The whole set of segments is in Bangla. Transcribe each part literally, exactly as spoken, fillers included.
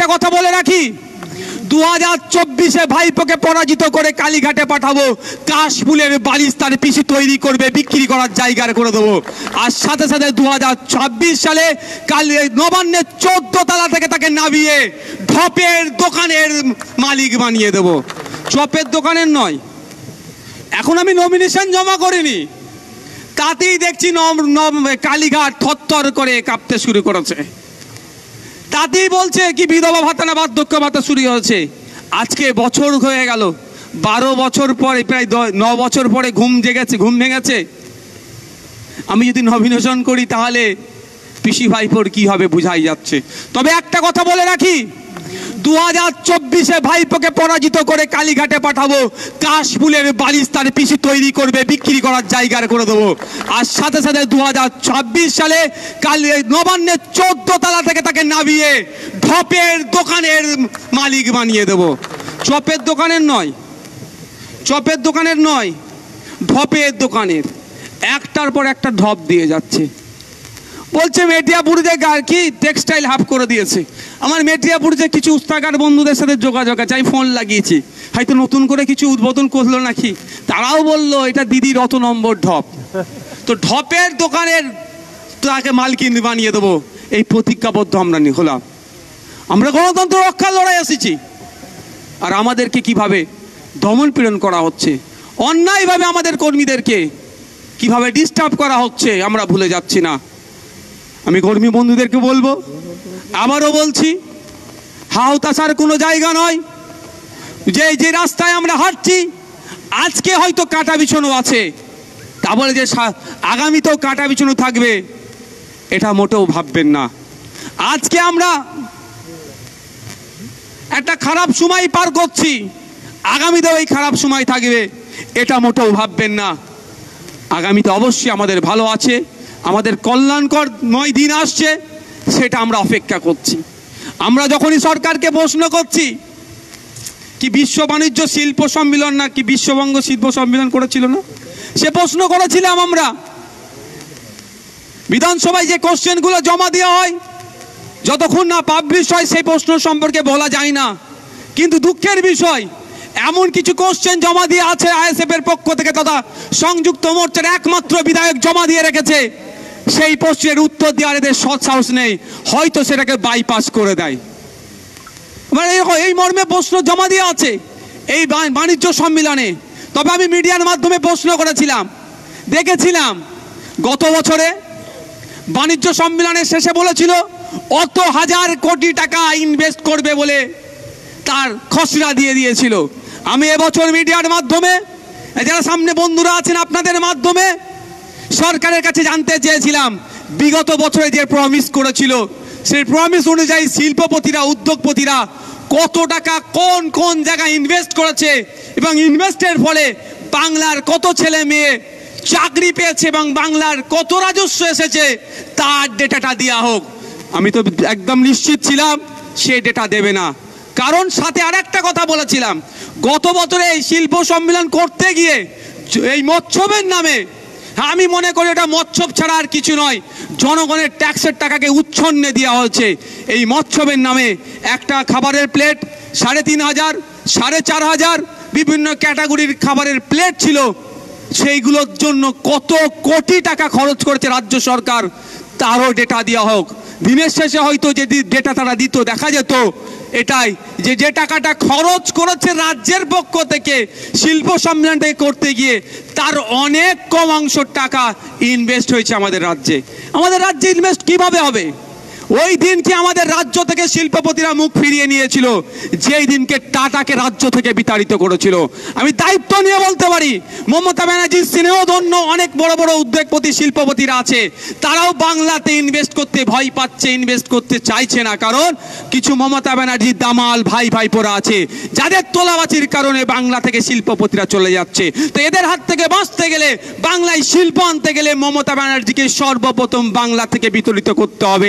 কথা বলে রাখি, দু হাজার চব্বিশে ভাইপোকে পরাজিত করে কালীঘাটে পাঠাবো, কাশফুলের বালিশ তার পিসি তৈরি করবে, বিক্রি করার জায়গা করে দেবো। আর সাথে সাথে দু হাজার ছাব্বিশ সালে কালী নবান্নের চোদ্দ তলা থেকে তাকে নামিয়ে ঢপের দোকানের মালিক বানিয়ে দেবো। চপের দোকানের নয়। এখন আমি নমিনেশন জমা করিনি, তাতেই দেখছি কালীঘাট থরথর করে কাঁপতে শুরু করেছে। তাতেই বলছে কি বিধবা ভাতা না বার্ধক্য ভাতা শুরু হয়েছে। আজকে বছর হয়ে গেল, বারো বছর পরে, প্রায় ন বছর পরে ঘুম জেগেছে, ঘুম ভেঙেছে। আমি যদি নমিনেশন করি তাহলে পিসি ভাইপোর কি হবে বুঝাই যাচ্ছে। তবে একটা কথা বলে রাখি, দু হাজার চব্বিশে ভাইপোকে পরাজিত করে কালীঘাটে পাঠাবো, কাশফুলের বালিশ তার পিসি তৈরি করবে, বিক্রি করার জায়গা করে দেবো। আর সাথে সাথে দু হাজার ছাব্বিশ সালে কালী নবান্নের চোদ্দ তলা থেকে তাকে নামিয়ে ঢপের দোকানের মালিক বানিয়ে দেবো। চপের দোকানের নয়, চপের দোকানের নয়, ঢপের দোকানের। একটার পর একটা ঢপ দিয়ে যাচ্ছে। বলছে মেটিয়াপুরে কি টেক্সটাইল হাফ করে দিয়েছে। আমার মেটিয়াপুরে কিছু উস্তাকার বন্ধুদের সাথে যোগাযোগ আছে, আমি ফোন লাগিয়েছি, হয়তো নতুন করে কিছু উদ্বোধন করলো নাকি। তারাও বললো এটা দিদির অত নম্বর ঢপ। তো ঢপের দোকানের তাকে মালকিন বানিয়ে দেবো, এই প্রতিজ্ঞাবদ্ধ আমরা হলাম। আমরা গণতন্ত্র রক্ষার লড়াই এসেছি, আর আমাদেরকে কিভাবে দমন পীড়ন করা হচ্ছে, অন্যায়ভাবে আমাদের কর্মীদেরকে কিভাবে ডিস্টার্ব করা হচ্ছে আমরা ভুলে যাচ্ছি না। আমি কর্মী বন্ধুদেরকে বলবো, আবারও বলছি, হাওতাশার কোনো জায়গা নয়। যে যে রাস্তায় আমরা হাঁটছি আজকে হয়তো কাটা বিছানো আছে, তা বলে যে আগামীতেও কাটা বিছানো থাকবে এটা মোটেও ভাববেন না। আজকে আমরা একটা খারাপ সময় পার করছি, আগামীতেও এই খারাপ সময় থাকবে এটা মোটেও ভাববেন না। আগামীতে অবশ্যই আমাদের ভালো আছে, আমাদের কল্যাণকর নয় দিন আসছে, সেটা আমরা অপেক্ষা করছি। আমরা যখনই সরকারকে প্রশ্ন করছি কি বিশ্ব বাণিজ্য শিল্প সম্মেলন না কি বিশ্ববঙ্গ শিল্প সম্মেলন করেছিল না, সে প্রশ্ন করেছিলাম আমরা। বিধানসভায় যে কোশ্চেনগুলো জমা দেওয়া হয় যতক্ষণ না পাবলিশ হয় সেই প্রশ্ন সম্পর্কে বলা যায় না। কিন্তু দুঃখের বিষয়, এমন কিছু কোশ্চেন জমা দিয়ে আছে আইএসএফ এর পক্ষ থেকে তথা সংযুক্ত মোর্চার একমাত্র বিধায়ক জমা দিয়ে রেখেছে, সেই প্রশ্নের উত্তর দেওয়ার এদের সৎ সাহস নেই, হয়তো সেটাকে বাইপাস করে দেয়। এই মর্মে প্রশ্ন জমা দিয়ে আছে এই বাণিজ্য সম্মেলনে। তবে আমি মিডিয়ার মাধ্যমে প্রশ্ন করেছিলাম, দেখেছিলাম গত বছরে বাণিজ্য সম্মেলনের শেষে বলেছিল অত হাজার কোটি টাকা ইনভেস্ট করবে বলে তার খসড়া দিয়ে দিয়েছিল। আমি এবছর মিডিয়ার মাধ্যমে, যারা সামনে বন্ধুরা আছেন আপনাদের মাধ্যমে সরকারের কাছে জানতে চেয়েছিলাম বিগত বছরে যে প্রমিস করেছিল সেই প্রমিস অনুযায়ী শিল্পপতিরা, উদ্যোগপতিরা কত টাকা কোন কোন জায়গায় ইনভেস্ট করেছে এবং ইনভেস্টের ফলে বাংলার কত ছেলে মেয়ে চাকরি পেয়েছে এবং বাংলার কত রাজস্ব এসেছে তার ডেটাটা দেওয়া হোক। আমি তো একদম নিশ্চিত ছিলাম সে ডেটা দেবে না, কারণ সাথে আর একটা কথা বলেছিলাম, গত বছরে এই শিল্প সম্মেলন করতে গিয়ে এই মৎস্যবের নামে, আমি মনে করি এটা মৎস্য ছাড়া আর কিছু নয়, জনগণের ট্যাক্সের টাকাকে উচ্ছন্নে দেওয়া হয়েছে। এই মৎস্যবের নামে একটা খাবারের প্লেট সাড়ে তিন হাজার সাড়ে চার হাজার বিভিন্ন ক্যাটাগরির খাবারের প্লেট ছিল, সেইগুলোর জন্য কত কোটি টাকা খরচ করেছে রাজ্য সরকার তারও ডেটা দেওয়া হোক। দিনের শেষে হয়তো যে ডেটা তারা দিত দেখা যেত এটাই যে যে টাকাটা খরচ করেছে রাজ্যের পক্ষ থেকে শিল্প সম্মেলন থেকে করতে গিয়ে তার অনেক কম অংশ টাকা ইনভেস্ট হয়েছে আমাদের রাজ্যে। আমাদের রাজ্যে ইনভেস্ট কিভাবে হবে? ওই দিনকে আমাদের রাজ্য থেকে শিল্পপতিরা মুখ ফিরিয়ে নিয়েছিল যেই দিনকে টাটাকে রাজ্য থেকে বিতাড়িত করেছিল। আমি দায়িত্ব নিয়ে বলতে পারি মমতা ব্যানার্জির স্নেহধন্য অনেক বড় বড় উদ্যোগপতি শিল্পপতিরা আছে, তারাও বাংলাতে ইনভেস্ট করতে ভয় পাচ্ছে, ইনভেস্ট করতে চাইছে না, কারণ কিছু মমতা ব্যানার্জির দামাল ভাই ভাইপোরা আছে যাদের তোলাবাজির কারণে বাংলা থেকে শিল্পপতিরা চলে যাচ্ছে। তো এদের হাত থেকে বাঁচতে গেলে, বাংলায় শিল্প আনতে গেলে মমতা ব্যানার্জিকে সর্বপ্রথম বাংলা থেকে বিতাড়িত করতে হবে। তাই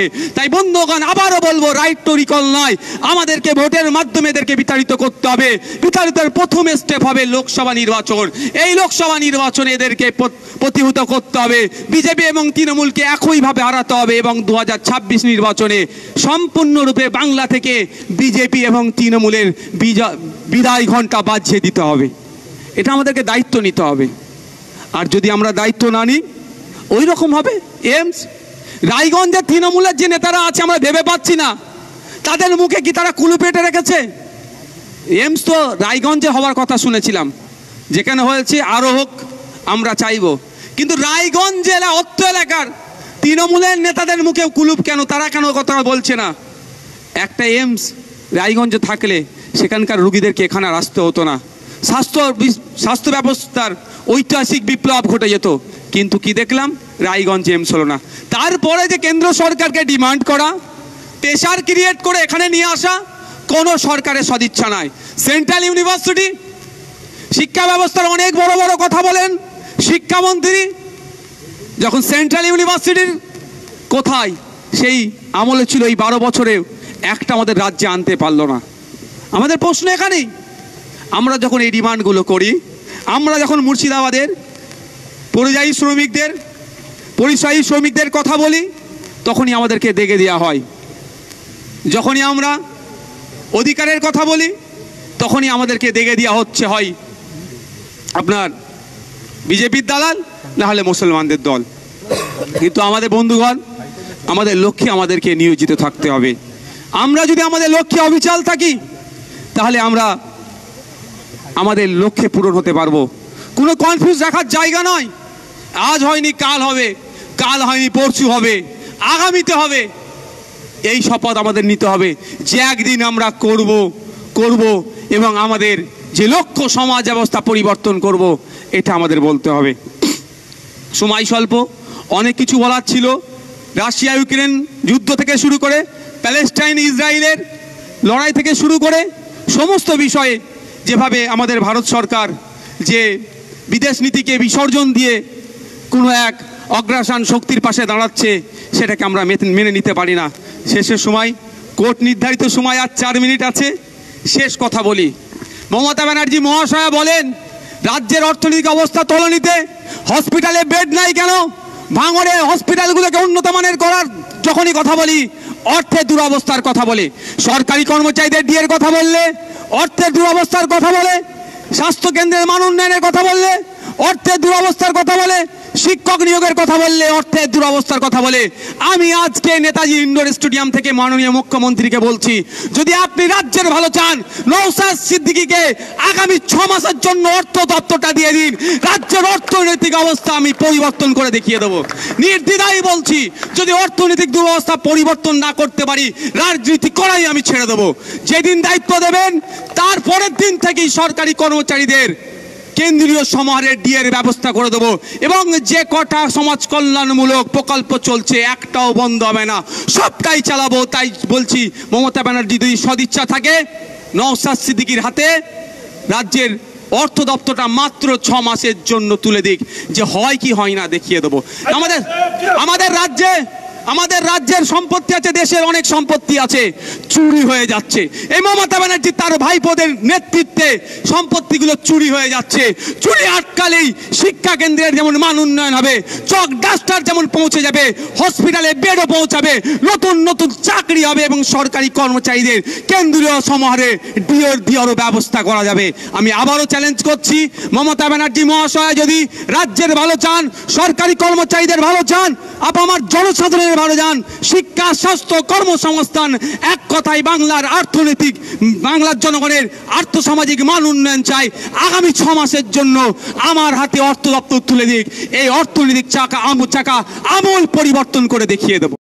বন্ধুগণ, আবারও বলবো, রাইট টু রিকল নয়, আমাদেরকে ভোটের মাধ্যমে এদেরকে বিতাড়িত করতে হবে। বিতাড়িতের প্রথম স্টেপ হবে লোকসভা নির্বাচন। এই লোকসভা নির্বাচনে এদেরকে প্রতিহত করতে হবে। বিজেপি এবং তৃণমূলকে একইভাবে হারাতে হবে এবং দু হাজার ছাব্বিশ নির্বাচনে সম্পূর্ণরূপে বাংলা থেকে বিজেপি এবং তৃণমূলের বিদায় ঘণ্টা বাজিয়ে দিতে হবে। এটা আমাদেরকে দায়িত্ব নিতে হবে। আর যদি আমরা দায়িত্ব না নিই, ওই রকম হবে। এমস রায়গঞ্জের তৃণমূলের যে নেতারা আছে, আমরা ভেবে পাচ্ছি না তাদের মুখে কি তারা কুলু পেটে রেখেছে। এমস তো রায়গঞ্জে হওয়ার কথা শুনেছিলাম, যেখানে হয়েছে আরও হোক, আমরা চাইব। কিন্তু রায়গঞ্জ জেলা অত্য এলাকার তৃণমূলের নেতাদের মুখে কুলুপ কেন, তারা কেন কথা বলছে না? একটা এমস রায়গঞ্জে থাকলে সেখানকার রুগীদেরকে এখানে আর আসতে হতো না। স্বাস্থ্য স্বাস্থ্য ব্যবস্থার ঐতিহাসিক বিপ্লব ঘটে যেত। কিন্তু কি দেখলাম, রায়গঞ্জ এমস হলো না। তারপরে যে কেন্দ্র সরকারকে ডিমান্ড করা, প্রেশার ক্রিয়েট করে এখানে নিয়ে আসা, কোনো সরকারের সদিচ্ছা নাই। সেন্ট্রাল ইউনিভার্সিটি শিক্ষা ব্যবস্থার অনেক বড় বড় কথা বলেন শিক্ষামন্ত্রী, যখন সেন্ট্রাল ইউনিভার্সিটির কোথায় সেই আমলে ছিল, এই বারো বছরে একটা আমাদের রাজ্যে আনতে পারলো না। আমাদের প্রশ্ন এখানেই, আমরা যখন এই ডিমান্ডগুলো করি, আমরা যখন মুর্শিদাবাদের পরিযায়ী শ্রমিকদের পরিযায়ী শ্রমিকদের কথা বলি, তখনই আমাদেরকে দেখে দেওয়া হয়। যখনই আমরা অধিকারের কথা বলি, তখনই আমাদেরকে দেখে দেওয়া হচ্ছে হয় আপনার বিজেপির দালাল, না হলে মুসলমানদের দল। কিন্তু আমাদের বন্ধুগণ, আমাদের লক্ষ্যে আমাদেরকে নিয়োজিত থাকতে হবে। আমরা যদি আমাদের লক্ষ্যে অবিচল থাকি, তাহলে আমরা আমাদের লক্ষ্যে পূরণ হতে পারবো। কোনো কনফিউজ রাখার জায়গা নয়। আজ হয়নি কাল হবে, কাল হয়নি পরশু হবে, আগামীতে হবে। এই শপথ আমাদের নিতে হবে যে একদিন আমরা করব করব এবং আমাদের যে লক্ষ্য সমাজ ব্যবস্থা পরিবর্তন করব, এটা আমাদের বলতে হবে। সময় স্বল্প, অনেক কিছু বলার ছিল। রাশিয়া ইউক্রেন যুদ্ধ থেকে শুরু করে প্যালেস্টাইন ইসরায়েলের লড়াই থেকে শুরু করে সমস্ত বিষয়ে যেভাবে আমাদের ভারত সরকার যে বিদেশ নীতিকে বিসর্জন দিয়ে কোনো এক অগ্রাসন শক্তির পাশে দাঁড়াচ্ছে, সেটাকে আমরা মেনে নিতে পারি না। শেষের সময়, কোর্ট নির্ধারিত সময় আর চার মিনিট আছে, শেষ কথা বলি। মমতা ব্যানার্জি মহাশয়া বলেন রাজ্যের অর্থনৈতিক অবস্থা তলানিতে, হসপিটালে বেড নাই কেন, ভাঙড়ে হসপিটালগুলোকে উন্নত মানের করার যখনই কথা বলি, অর্থের দুরবস্থার কথা বলে। সরকারি কর্মচারীদের ডিএর কথা বললে অর্থের দুরবস্থার কথা বলে, স্বাস্থ্য কেন্দ্রের মান উন্নয়নের কথা বললে অর্থের দুরবস্থার কথা বলে, শিক্ষক নিয়োগের কথা বললে অর্থের দুরবস্থার কথা বলে। আমি আজকে নেতাজি ইন্ডোর স্টেডিয়াম থেকে মাননীয় মুখ্যমন্ত্রীকে বলছি, যদি আপনি রাজ্যের ভালো চান, নওশাদ সিদ্দিকীকে আগামী ছ মাসের জন্য অর্থ দপ্তরটা দিয়ে দিন। রাজ্যের অর্থনৈতিক অবস্থা আমি পরিবর্তন করে দেখিয়ে দেবো। নির্দ্বিধায় বলছি, যদি অর্থনৈতিক দুরবস্থা পরিবর্তন না করতে পারি, রাজনীতি করাই আমি ছেড়ে দেবো। যেদিন দায়িত্ব দেবেন, তারপরের দিন থেকেই সরকারি কর্মচারীদের কেন্দ্রীয় সমাহারের ডিএর ব্যবস্থা করে দেবো এবং যে কটা সমাজ কল্যাণমূলক প্রকল্প চলছে একটাও বন্ধ হবে না, সবটাই চালাবো। তাই বলছি, মমতা ব্যানার্জি যদি সদিচ্ছা থাকে, নওশাদ সিদ্দিকীর হাতে রাজ্যের অর্থ দপ্তরটা মাত্র ছ মাসের জন্য তুলে দিক, যে হয় কি হয় না দেখিয়ে দেবো। আমাদের আমাদের রাজ্যে আমাদের রাজ্যের সম্পত্তি আছে, দেশের অনেক সম্পত্তি আছে, চুরি হয়ে যাচ্ছে। এই মমতা ব্যানার্জি তার ভাইপোদের নেতৃত্বে সম্পত্তিগুলো চুরি হয়ে যাচ্ছে। চুরি আটকালেই শিক্ষা কেন্দ্রের যেমন মান উন্নয়ন হবে, চক ডাস্টার যেমন পৌঁছে যাবে, হসপিটালে বেডও পৌঁছাবে, নতুন নতুন চাকরি হবে এবং সরকারি কর্মচারীদের কেন্দ্রীয় সমাহারে ডিওর দিওরও ব্যবস্থা করা যাবে। আমি আবারও চ্যালেঞ্জ করছি, মমতা ব্যানার্জি মহাশয় যদি রাজ্যের ভালো চান, সরকারি কর্মচারীদের ভালো চান, আপ আমার জনসাধারণের ভালো যান, শিক্ষা, স্বাস্থ্য, কর্মসংস্থান, এক কথায় বাংলার অর্থনৈতিক, বাংলার জনগণের আর্থসামাজিক মান উন্নয়ন চাই, আগামী ছ মাসের জন্য আমার হাতে অর্থ দপ্তর তুলে দিক। এই অর্থনৈতিক চাকা চাকা আমূল পরিবর্তন করে দেখিয়ে দেব।